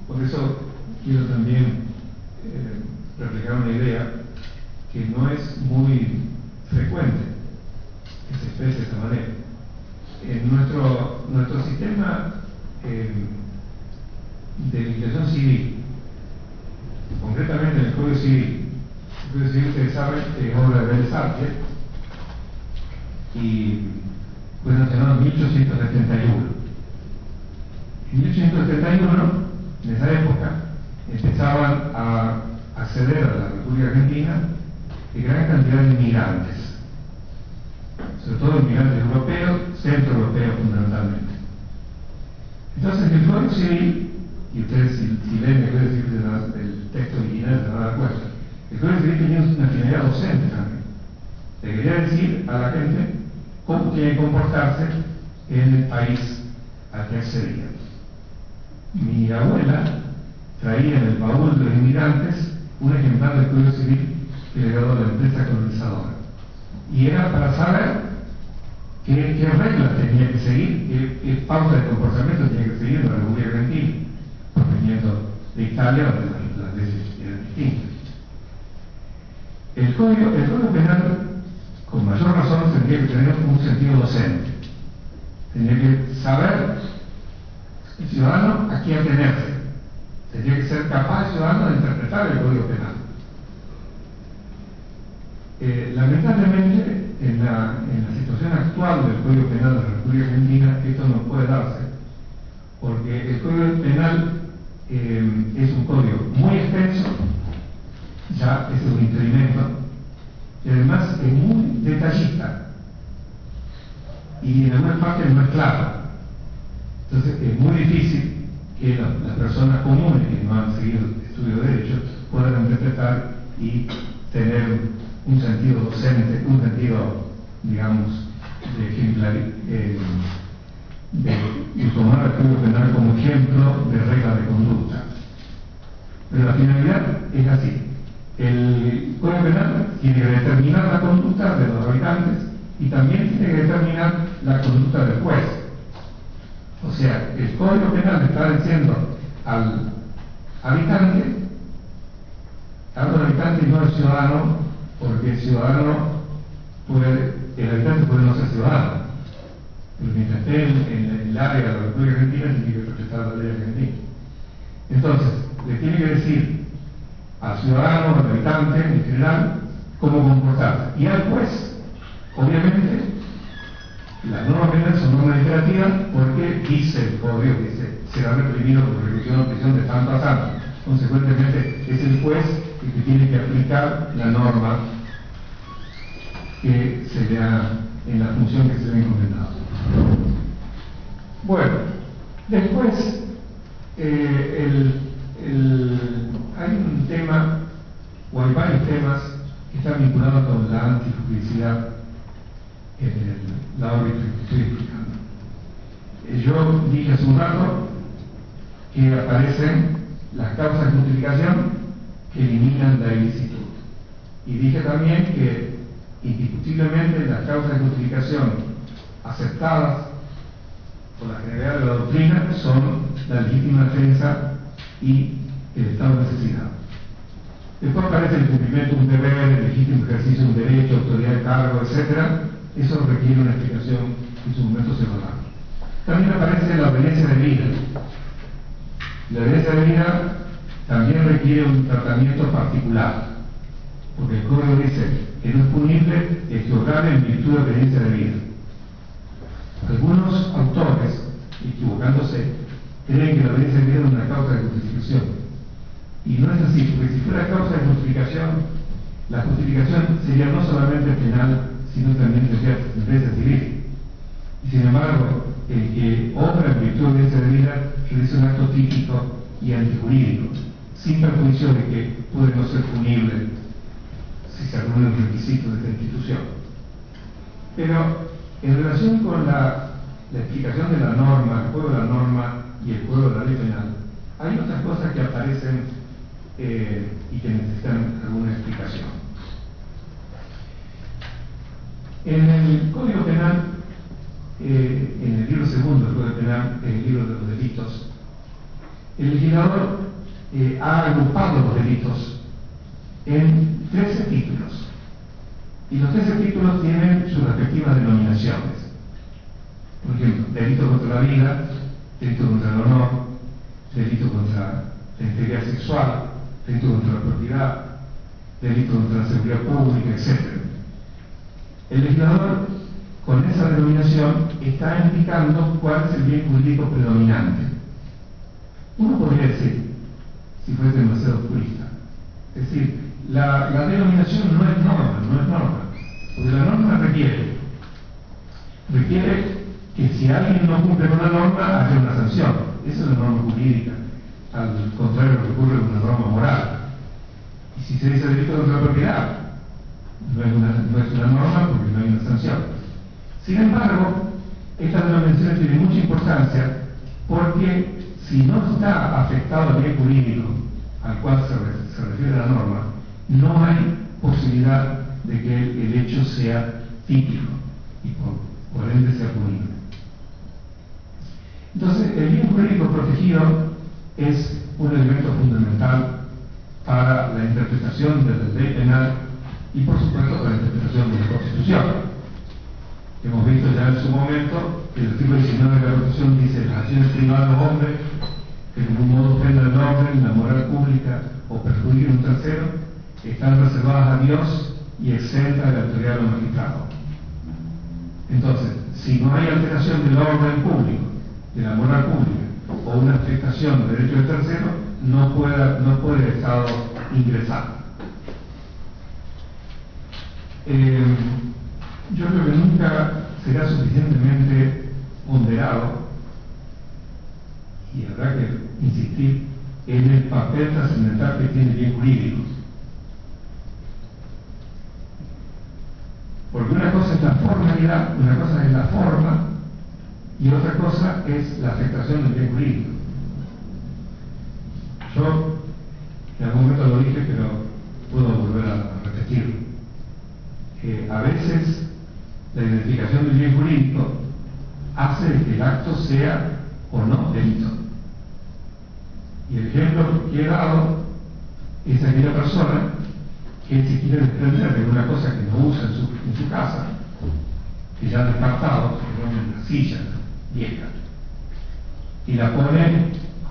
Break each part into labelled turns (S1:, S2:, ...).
S1: Por eso quiero también reflejar una idea que no es muy frecuente que se exprese de esta manera. En nuestro sistema de legislación civil, concretamente en el Código Civil, ustedes saben que es obra de Vélez Arfield y fue sancionado en 1871. En 1871, en esa época, empezaban a acceder a la República Argentina de gran cantidad de inmigrantes, sobre todo inmigrantes europeos, centroeuropeos fundamentalmente. Entonces, el Código Civil, y ustedes si leen el Código Civil del texto original se van a dar cuenta, el Código Civil tenía una finalidad docente también. Le quería decir a la gente cómo tiene que comportarse en el país al que accedía. Mi abuela traía en el baúl de los inmigrantes un ejemplar del Código Civil que le dio la empresa colonizadora. Y era para saber qué reglas tenía que seguir, qué pauta de comportamiento tenía que seguir en la República Argentina, proveniendo de Italia, donde las leyes eran distintas. El Código Penal, con mayor razón, tendría que tener un sentido docente. Tendría que saber el ciudadano a qué atenerse. Tendría que ser capaz el ciudadano de interpretar el Código Penal. Lamentablemente, en la situación actual del Código Penal de la República Argentina, esto no puede darse, porque el Código Penal es un código muy extenso, ya es un impedimento, y además es muy detallista, y en algunas partes no es claro. Entonces es muy difícil que las personas comunes que no han seguido estudio de derecho puedan interpretar y tener un sentido docente, un sentido, digamos, de ejemplaridad, de tomar el Código Penal como ejemplo de regla de conducta. Pero la finalidad es así. El Código Penal tiene que determinar la conducta de los habitantes y también tiene que determinar la conducta del juez. O sea, el Código Penal le está diciendo al habitante, tanto al habitante y no al ciudadano, porque el habitante puede no ser ciudadano, pero mientras esté en el área de la República Argentina tiene que respetar la ley argentina. Entonces, le tiene que decir al ciudadano, al habitante en general, cómo comportarse. Y al juez, obviamente, las normas penales son normas literativas porque dice el código que será reprimido por ejecución o prisión de tanto a tanto. Consecuentemente, es el juez el que tiene que aplicar la norma que se le ha, en la función que se le ha encomendado. Bueno, después hay un tema, o hay varios temas que están vinculados con la antijusticia en la órbita que estoy explicando. Yo dije hace un rato que aparecen las causas de justificación que eliminan la ilicitud. Y dije también que indiscutiblemente las causas de justificación aceptadas por la generalidad de la doctrina son la legítima defensa y el estado de necesidad. Después aparece el cumplimiento de un deber, el legítimo ejercicio de un derecho, autoridad de cargo, etc. Eso requiere una explicación y en su momento se lo da. También aparece la obediencia de vida. La obediencia de vida también requiere un tratamiento particular, porque el código dice que no es punible equivocar en virtud de obediencia de vida. Algunos autores, equivocándose, creen que la obediencia de vida es una causa de justificación. Y no es así, porque si fuera causa de justificación, la justificación sería no solamente penal, sino también de sentencia civil. Y sin embargo, el que obra en virtud de obediencia de vida realiza un acto típico y antijurídico, sin perjuicio de que puede no ser punible si se reúnen los requisitos de esta institución. Pero en relación con la explicación de la norma, el juego de la norma y el juego de la ley penal, hay otras cosas que aparecen y que necesitan alguna explicación. En el Código Penal, en el libro segundo del Código Penal, en el libro de los delitos, El legislador ha agrupado los delitos en 13 títulos, y los 13 títulos tienen sus respectivas denominaciones. Por ejemplo, delito contra la vida, delito contra el honor, delito contra la integridad sexual, delito contra la propiedad, delito contra la seguridad pública, etc. El legislador, con esa denominación, está indicando cuál es el bien jurídico predominante. Uno podría decir, si fuese demasiado purista, es decir, la denominación no es norma, porque la norma requiere que si alguien no cumple con la norma, haya una sanción. Esa es la norma jurídica. Al contrario, recurre a una norma moral. Y si se dice delito contra la propiedad, no es una norma porque no hay una sanción. Sin embargo, esta denominación tiene mucha importancia porque si no está afectado el bien jurídico al cual se refiere la norma, no hay posibilidad de que el hecho sea típico y por ende sea punible. Entonces, el bien jurídico protegido es un elemento fundamental para la interpretación de la ley penal y, por supuesto, para la interpretación de la Constitución. Hemos visto ya en su momento que el artículo 19 de la Constitución dice: las acciones privadas de los hombres que de ningún modo ofendan el orden, la moral pública o perjudiquen a un tercero, están reservadas a Dios y exentas de la autoridad de los magistrados. Entonces, si no hay alteración del orden público, de la moral pública, o una afectación del derecho del tercero, no puede el Estado ingresar. Yo creo que nunca será suficientemente ponderado, y habrá que insistir en el papel trascendental que tiene el bien jurídico. Porque una cosa es la formalidad, una cosa es la forma, y otra cosa es la afectación del bien jurídico. Yo en algún momento lo dije, pero puedo volver a repetirlo. A veces la identificación del bien jurídico hace que el acto sea o no delito. Y el ejemplo que he dado es aquella persona que se quiere desprender de una cosa que no usa en su casa, que ya ha descartado, en una silla vieja, y la pone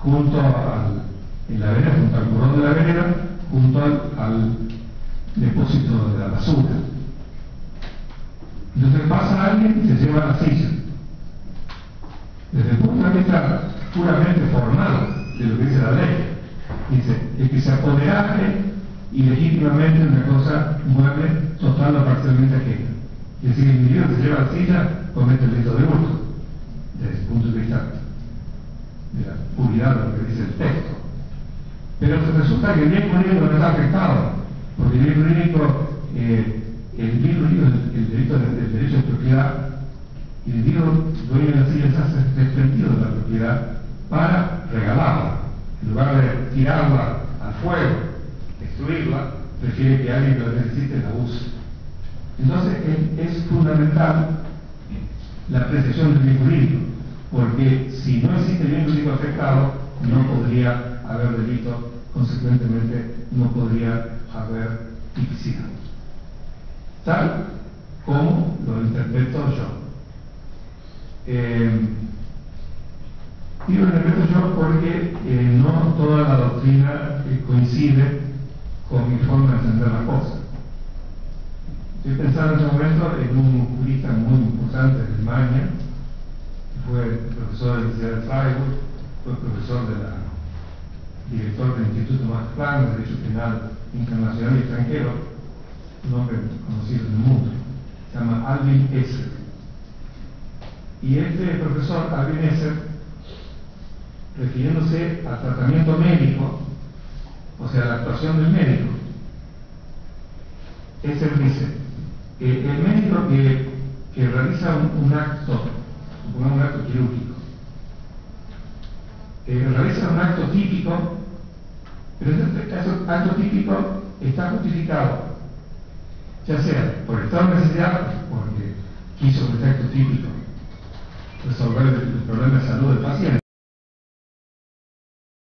S1: en la vereda, junto al cordón de la vereda, junto al depósito de la basura. Entonces pasa alguien y se lleva la silla. Desde el punto de vista puramente formal de lo que dice la ley, dice: el que se apoderase ilegítimamente de una cosa mueble total o parcialmente ajena. Es decir, el individuo que se lleva la silla comete el delito de hurto, desde el punto de vista de la puridad de lo que dice el texto. Pero resulta que el bien jurídico no está afectado, porque el bien jurídico, el derecho de propiedad, y el individuo dueño de la silla se hace desprendido de la propiedad para regalarla. En lugar de tirarla al fuego, destruirla, prefiere que alguien que la necesite la use. Entonces es fundamental la apreciación del bien jurídico, porque si no existe bien jurídico afectado, no podría haber delito, consecuentemente no podría haber tipicidad. Tal como lo interpreto yo. Digo lo interpreto yo porque no toda la doctrina coincide con mi forma de entender las cosas. Estoy pensando en este momento en un jurista muy importante de Alemania, que fue profesor de la Universidad de Freiburg, fue profesor director del Instituto Max Planck de Derecho Penal Internacional y Extranjero, un hombre conocido en el mundo, se llama Alvin Esser. Y este profesor, Alvin Esser, refiriéndose al tratamiento médico, o sea, la actuación del médico, Esser dice: el médico que realiza un acto, supongamos un acto quirúrgico, realiza un acto típico, pero ese acto típico está justificado, ya sea por estado de necesidad, porque quiso que este acto típico resolver el problema de salud del paciente,